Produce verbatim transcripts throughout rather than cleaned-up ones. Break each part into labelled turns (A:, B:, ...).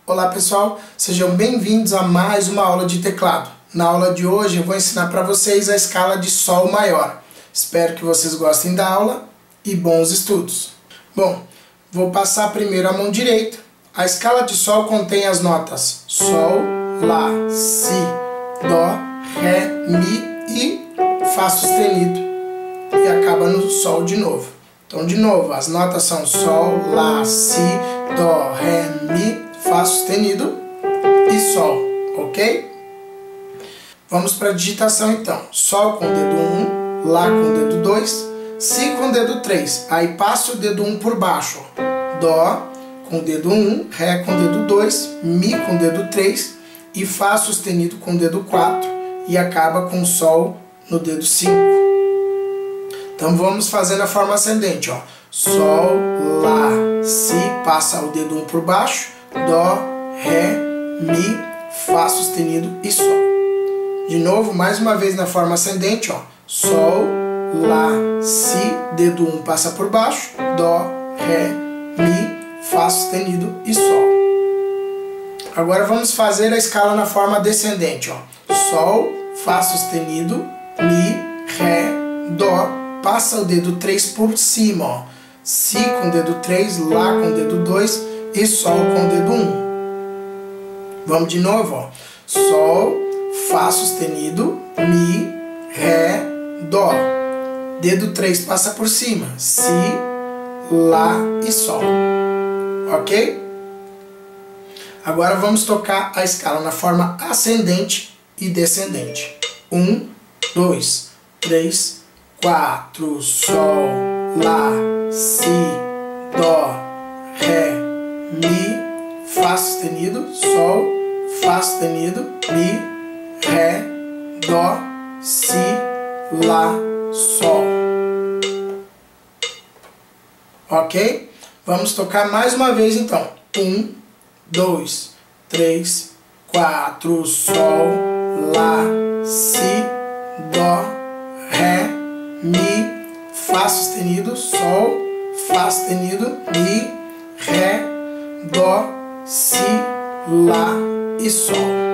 A: Olá pessoal, sejam bem-vindos a mais uma aula de teclado. Na aula de hoje eu vou ensinar para vocês a escala de Sol maior. Espero que vocês gostem da aula e bons estudos. Bom, vou passar primeiro a mão direita. A escala de Sol contém as notas Sol, Lá, Si, Dó, Ré, Mi e Fá sustenido. E acaba no Sol de novo. Então de novo, as notas são Sol, Lá, Si, Dó, Ré, Mi, Fá sustenido e Sol, ok? Vamos para a digitação então. Sol com o dedo um, Lá com o dedo dois, Si com o dedo três. Aí passa o dedo um por baixo. Dó com o dedo um, Ré com o dedo dois, Mi com o dedo três e Fá sustenido com o dedo quatro e acaba com Sol no dedo cinco. Então vamos fazer na forma ascendente, ó. Sol, Lá, Si, passa o dedo um por baixo, Dó, Ré, Mi, Fá sustenido e Sol. De novo, mais uma vez na forma ascendente, ó. Sol, Lá, Si, dedo um passa por baixo, Dó, Ré, Mi, Fá sustenido e Sol. Agora vamos fazer a escala na forma descendente, ó. Sol, Fá sustenido, Mi, Ré, Dó, passa o dedo três por cima, ó. Si com o dedo três, Lá com o dedo dois e Sol com o dedo um. Vamos de novo, ó. Sol, Fá sustenido, Mi, Ré, Dó. Dedo três passa por cima, Si, Lá e Sol. Ok? Agora vamos tocar a escala na forma ascendente e descendente. um, dois, três, quatro, Sol, Lá, Si, Dó, Ré, Mi, Fá sustenido, Sol, Fá sustenido, Mi, Ré, Dó, Si, Lá, Sol. Ok? Vamos tocar mais uma vez então. um, dois, três, quatro, Sol, Lá, Si, Dó, Ré, Mi, Fá sustenido, Sol, Fá sustenido, Mi, Ré, Dó, Si, Lá e Sol.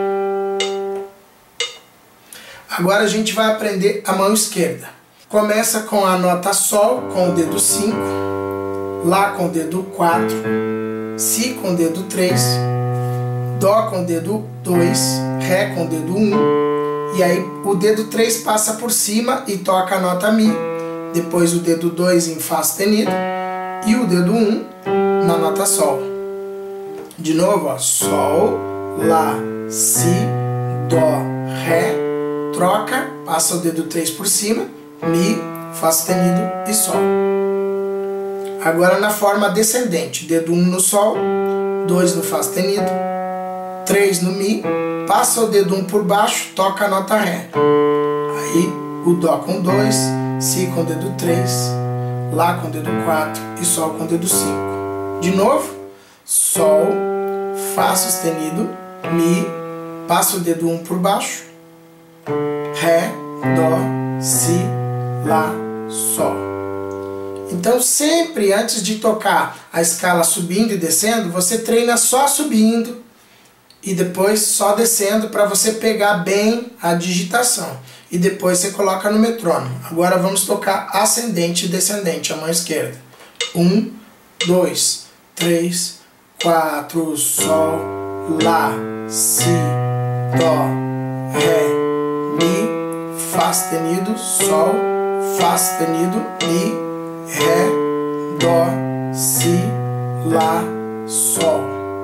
A: Agora a gente vai aprender a mão esquerda. Começa com a nota Sol com o dedo cinco, Lá com o dedo quatro, Si com o dedo três, Dó com o dedo dois, Ré com o dedo um, e aí o dedo três passa por cima e toca a nota Mi, depois o dedo dois em Fá sustenido e o dedo um na nota Sol. De novo, ó, Sol, Lá, Si, Dó, Ré, troca, passa o dedo três por cima, Mi, Fá sustenido e Sol. Agora na forma descendente, dedo um no Sol, dois no Fá sustenido, três no Mi, passa o dedo um por baixo, toca a nota Ré. Aí o Dó com dois, Si com o dedo três, Lá com o dedo quatro e Sol com o dedo cinco. De novo, Sol, Fá sustenido, Mi, passa o dedo um por baixo, Ré, Dó, Si, Lá, Sol. Então sempre antes de tocar a escala subindo e descendo, você treina só subindo e depois só descendo para você pegar bem a digitação. E depois você coloca no metrônomo. Agora vamos tocar ascendente e descendente, a mão esquerda. um, dois, três, quatro, Sol, Lá, Si, Dó, Ré, Mi, Fá sustenido, Sol, Fá sustenido, Mi, Ré, Dó, Si, Lá, Sol.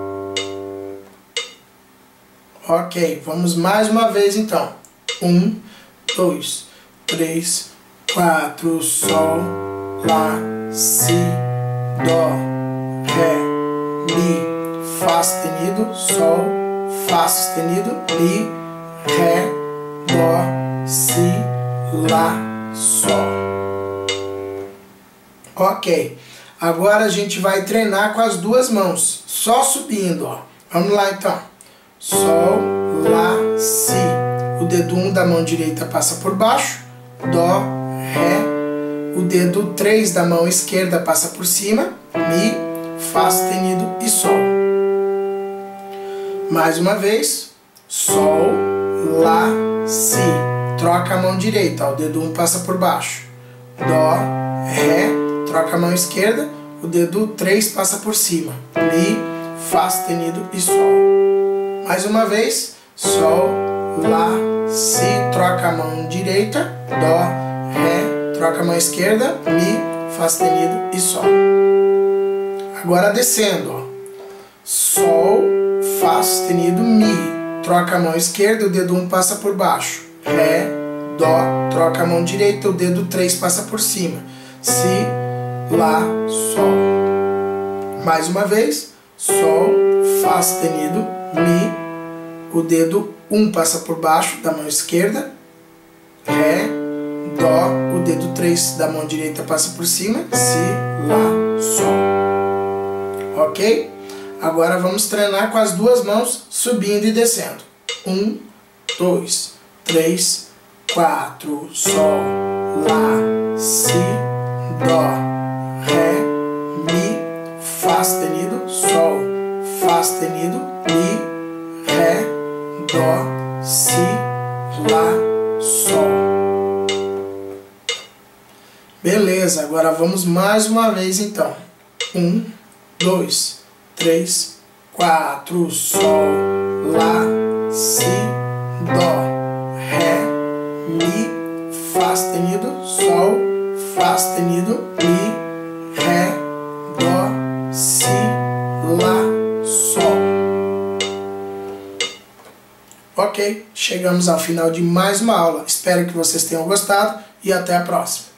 A: Ok, vamos mais uma vez então. um, dois, três, quatro, Sol, Lá, Si, Dó, Ré, Mi, Fá sustenido, Sol, Fá sustenido, Mi, Ré, Dó, Si, Lá, Sol. Ok, agora a gente vai treinar com as duas mãos, só subindo, ó. Vamos lá então. Sol, Lá, Si. O dedo um da mão direita passa por baixo, Dó, Ré. O dedo três da mão esquerda passa por cima, Mi, Fá sustenido e Sol. Mais uma vez, Sol, Lá, Si. Troca a mão direita, ó, o dedo um passa por baixo. Dó, Ré, troca a mão esquerda, o dedo três passa por cima. Mi, Fá sustenido e Sol. Mais uma vez, Sol, Lá, Si, troca a mão direita, Dó, Ré, troca a mão esquerda, Mi, Fá sustenido e Sol. Agora descendo, ó. Sol, Fá sustenido, Mi, troca a mão esquerda, o dedo um passa por baixo. Ré, Dó, troca a mão direita, o dedo três passa por cima. Si, Lá, Sol. Mais uma vez, Sol, Fá sustenido, Mi, o dedo um passa por baixo da mão esquerda. Ré, Dó, o dedo três da mão direita passa por cima. Si, Lá, Sol. Ok? Agora vamos treinar com as duas mãos subindo e descendo. Um, dois, três, quatro. Sol, Lá, Si, Dó, Ré, Mi, Fá sustenido, Sol, Fá sustenido, Mi, Ré, Dó, Si, Lá, Sol. Beleza, agora vamos mais uma vez então. Um, dois, três, quatro. Sol, Lá, Si, Dó, Ré, Mi, Fá sustenido, Sol, Fá sustenido, Mi, Ré, Dó, Si, Lá, Sol. Ok, chegamos ao final de mais uma aula. Espero que vocês tenham gostado e até a próxima.